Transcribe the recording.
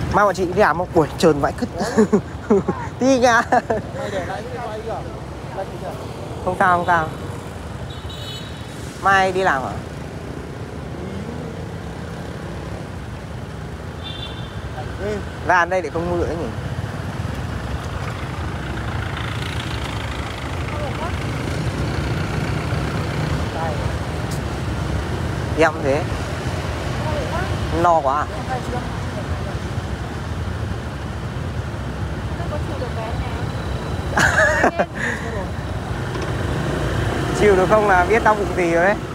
Mai bọn chị đi làm một buổi trơn vãi cứt. Đi nha. Mày để lại cái quay kìa. Không sao không sao. Mai đi làm hả? Ra đây để không mưa nữa nhỉ. Em thế. No quá à? Chịu được không là biết đau bụng gì rồi đấy.